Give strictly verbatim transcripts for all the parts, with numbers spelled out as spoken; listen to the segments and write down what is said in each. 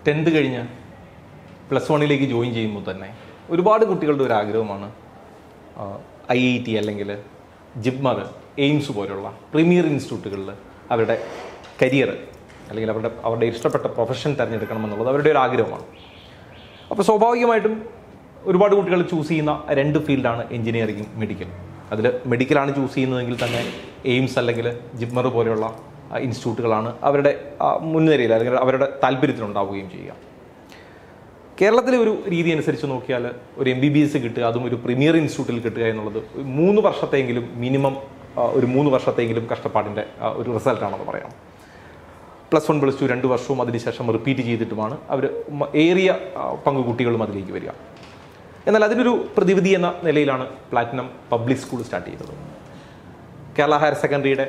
Tenth കഴിഞ്ഞ് plus വണ്ണിലേക്ക് join ചെയ്യുമ്പോൾ തന്നെ ഒരുപാട് കുട്ടികളുടെ ഒരു ആഗ്രഹമാണ് ഐ ഐ ടി അല്ലെങ്കിൽ ജിപ്മർ, എയിംസ് പോലുള്ള പ്രീമിയർ ഇൻസ്റ്റിറ്റ്യൂട്ടുകളിൽ അവരുടെ കരിയർ അല്ലെങ്കിൽ അവരുടെ അവരുടെ ഇഷ്ടപ്പെട്ട പ്രൊഫഷൻ തിരഞ്ഞെടുക്കണമെന്നുള്ളത് അവരുടെ ഒരു ആഗ്രഹമാണ്. അപ്പോൾ സ്വാഭാവികമായിട്ടും ഒരുപാട് കുട്ടികൾ ചൂസ് ചെയ്യുന്ന രണ്ട് ഫീൽഡാണ് എഞ്ചിനീയറിംഗും മെഡിക്കൽ. അതിൽ മെഡിക്കലാണ് ചൂസ് ചെയ്യുന്നതെങ്കിൽ തന്നെ എയിംസ് അല്ലെങ്കിൽ ജിപ്മർ പോലെയുള്ള ഇൻസ്റ്റിറ്റ്യൂട്ടുകളാണ് അവരുടെ മുൻനിരയിൽ അല്ലെങ്കിൽ അവരുടെ താല്പര്യത്തിലുണ്ടാവുകയും ചെയ്യുക. കേരളത്തിലെ ഒരു രീതി അനുസരിച്ച് നോക്കിയാൽ ഒരു എം ബി ബി എസ് കിട്ടുക, അതും ഒരു പ്രീമിയർ ഇൻസ്റ്റിറ്റ്യൂട്ടിൽ കിട്ടുക എന്നുള്ളത് മൂന്ന് വർഷത്തെങ്കിലും മിനിമം ഒരു മൂന്ന് വർഷത്തെങ്കിലും കഷ്ടപ്പാടിൻ്റെ ഒരു റിസൾട്ടാണെന്ന് പറയാം. പ്ലസ് വൺ പ്ലസ് ടു രണ്ട് വർഷവും അതിനുശേഷം റിപ്പീറ്റ് ചെയ്തിട്ടുമാണ് അവർ ഏറിയ പങ്കു കുട്ടികളും അതിലേക്ക് വരിക. എന്നാൽ അതിനൊരു പ്രതിവിധി എന്ന നിലയിലാണ് പ്ലാറ്റിനം പബ്ലിക് സ്കൂൾ സ്റ്റാർട്ട് ചെയ്തത്. കേരള ഹയർ സെക്കൻഡറിയുടെ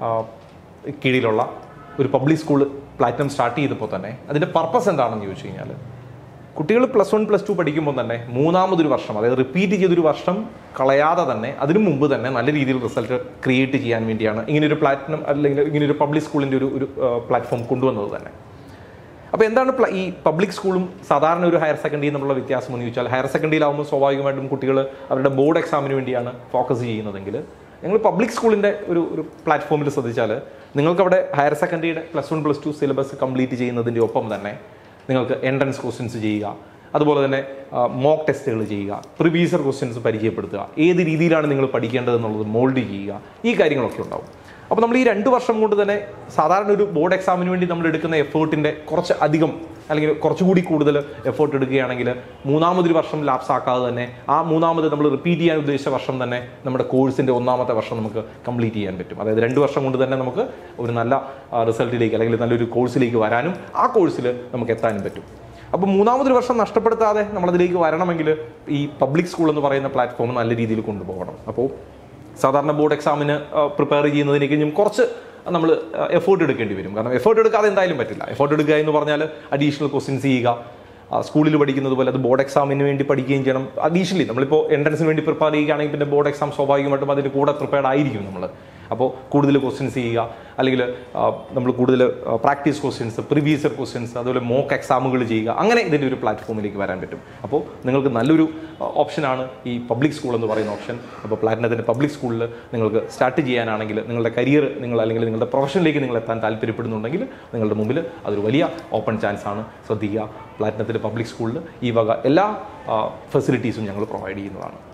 കീഴിലുള്ള ഒരു പബ്ലിക് സ്കൂൾ പ്ലാറ്റിനം സ്റ്റാർട്ട് ചെയ്തപ്പോൾ തന്നെ അതിൻ്റെ പർപ്പസ് എന്താണെന്ന് ചോദിച്ചു കഴിഞ്ഞാൽ, കുട്ടികൾ പ്ലസ് വൺ പ്ലസ് ടു പഠിക്കുമ്പോൾ തന്നെ മൂന്നാമതൊരു വർഷം, അതായത് റിപ്പീറ്റ് ചെയ്തൊരു വർഷം കളയാതെ തന്നെ അതിനു മുമ്പ് തന്നെ നല്ല രീതിയിൽ റിസൾട്ട് ക്രിയേറ്റ് ചെയ്യാൻ വേണ്ടിയാണ് ഇങ്ങനെയൊരു പ്ലാറ്റിനം അല്ലെങ്കിൽ ഇങ്ങനെയൊരു പബ്ലിക് സ്കൂളിൻ്റെ ഒരു ഒരു പ്ലാറ്റ്ഫോം കൊണ്ടുവന്നത് തന്നെ. അപ്പോൾ എന്താണ് ഈ പബ്ലിക് സ്കൂളും സാധാരണ ഒരു ഹയർ സെക്കൻഡറിയും തമ്മിലുള്ള വ്യത്യാസം എന്ന് ചോദിച്ചാൽ, ഹയർ സെക്കൻഡറിയിലാവുമ്പോൾ സ്വാഭാവികമായിട്ടും കുട്ടികൾ അവരുടെ ബോർഡ് എക്സാമിന് വേണ്ടിയാണ് ഫോക്കസ് ചെയ്യുന്നതെങ്കിൽ, നിങ്ങൾ പബ്ലിക് സ്കൂളിൻ്റെ ഒരു ഒരു പ്ലാറ്റ്ഫോമിൽ ശ്രദ്ധിച്ചാൽ നിങ്ങൾക്കവിടെ ഹയർ സെക്കൻഡറിയുടെ plus one plus two syllabus complete ചെയ്യുന്നതിൻ്റെ ഒപ്പം തന്നെ നിങ്ങൾക്ക് എൻട്രൻസ് ക്വസ്റ്റ്യൻസ് ചെയ്യുക, അതുപോലെ തന്നെ മോക്ക് ടെസ്റ്റുകൾ ചെയ്യുക, പ്രീവിയസ് ക്വസ്റ്റ്യൻസ് പരിചയപ്പെടുത്തുക, ഏത് രീതിയിലാണ് നിങ്ങൾ പഠിക്കേണ്ടതെന്നുള്ളത് മോൾഡ് ചെയ്യുക, ഈ കാര്യങ്ങളൊക്കെ ഉണ്ടാവും. അപ്പോൾ നമ്മൾ ഈ രണ്ട് വർഷം കൊണ്ട് തന്നെ സാധാരണ ഒരു ബോർഡ് എക്സാമിന് വേണ്ടി നമ്മൾ എടുക്കുന്ന എഫേർട്ടിൻ്റെ കുറച്ച് അധികം അല്ലെങ്കിൽ കുറച്ചുകൂടി കൂടുതൽ എഫേർട്ട് എടുക്കുകയാണെങ്കിൽ മൂന്നാമതൊരു വർഷം ലാപ്സ് ആക്കാതെ തന്നെ ആ മൂന്നാമത് നമ്മൾ റിപ്പീറ്റ് ചെയ്യാൻ ഉദ്ദേശിച്ച വർഷം തന്നെ നമ്മുടെ കോഴ്സിൻ്റെ ഒന്നാമത്തെ വർഷം നമുക്ക് കംപ്ലീറ്റ് ചെയ്യാൻ പറ്റും. അതായത് രണ്ട് വർഷം കൊണ്ട് തന്നെ നമുക്ക് ഒരു നല്ല റിസൾട്ടിലേക്ക് അല്ലെങ്കിൽ നല്ലൊരു കോഴ്സിലേക്ക് വരാനും ആ കോഴ്സിൽ നമുക്ക് എത്താനും പറ്റും. അപ്പോൾ മൂന്നാമതൊരു വർഷം നഷ്ടപ്പെടുത്താതെ നമ്മളതിലേക്ക് വരണമെങ്കിൽ ഈ പബ്ലിക് സ്കൂൾ എന്ന് പറയുന്ന പ്ലാറ്റ്ഫോം നല്ല രീതിയിൽ കൊണ്ടുപോകണം. അപ്പോൾ സാധാരണ ബോർഡ് എക്സാമിന് പ്രിപ്പയർ ചെയ്യുന്നതിനേക്കും കുറച്ച് നമ്മൾ എഫേർട്ട് എടുക്കേണ്ടി വരും. കാരണം എഫേർട്ട് എടുക്കാതെ എന്തായാലും പറ്റില്ല. എഫേർട്ട് എടുക്കുക എന്ന് പറഞ്ഞാൽ അഡീഷണൽ ക്വസ്റ്റ്യൻസ് ചെയ്യുക, സ്കൂളിൽ പഠിക്കുന്നത് പോലെ അത് ബോർഡ് എക്സാമിന് വേണ്ടി പഠിക്കുകയും ചെയ്യണം. അഡീഷണലി നമ്മളിപ്പോൾ എൻട്രൻസിന് വേണ്ടി പ്രിപ്പയർ ചെയ്യുകയാണെങ്കിൽ പിന്നെ ബോർഡ് എക്സാം സ്വാഭാവികമായിട്ടും അതിൻ്റെ കൂടെ പ്രിപ്പയർഡ് ആയിരിക്കും നമ്മൾ. അപ്പോൾ കൂടുതൽ ക്വസ്റ്റ്യൻസ് ചെയ്യുക, അല്ലെങ്കിൽ നമ്മൾ കൂടുതൽ പ്രാക്ടീസ് ക്വസ്റ്റ്യൻസ്, പ്രീവിയസ് ക്വസ്റ്റ്യൻസ്, അതുപോലെ മോക്ക് എക്സാമുകൾ ചെയ്യുക, അങ്ങനെ ഇതിൻ്റെ ഒരു പ്ലാറ്റ്ഫോമിലേക്ക് വരാൻ പറ്റും. അപ്പോൾ നിങ്ങൾക്ക് നല്ലൊരു ഓപ്ഷനാണ് ഈ പബ്ലിക് സ്കൂൾ എന്ന് പറയുന്ന ഓപ്ഷൻ. അപ്പോൾ പ്ലാറ്റിനത്തിൻ്റെ പബ്ലിക് സ്കൂളിൽ നിങ്ങൾക്ക് സ്റ്റാർട്ട് ചെയ്യാനാണെങ്കിൽ, നിങ്ങളുടെ കരിയർ നിങ്ങൾ അല്ലെങ്കിൽ നിങ്ങളുടെ പ്രൊഫഷനിലേക്ക് നിങ്ങൾ എത്താൻ താല്പര്യപ്പെടുന്നുണ്ടെങ്കിൽ നിങ്ങളുടെ മുമ്പിൽ അതൊരു വലിയ ഓപ്പൺ ചാൻസ് ആണ്. ശ്രദ്ധിക്കുക, പ്ലാറ്റിനത്തിൻ്റെ പബ്ലിക് സ്കൂളിൽ ഈ വക എല്ലാ ഫെസിലിറ്റീസും ഞങ്ങൾ പ്രൊവൈഡ് ചെയ്യുന്നതാണ്.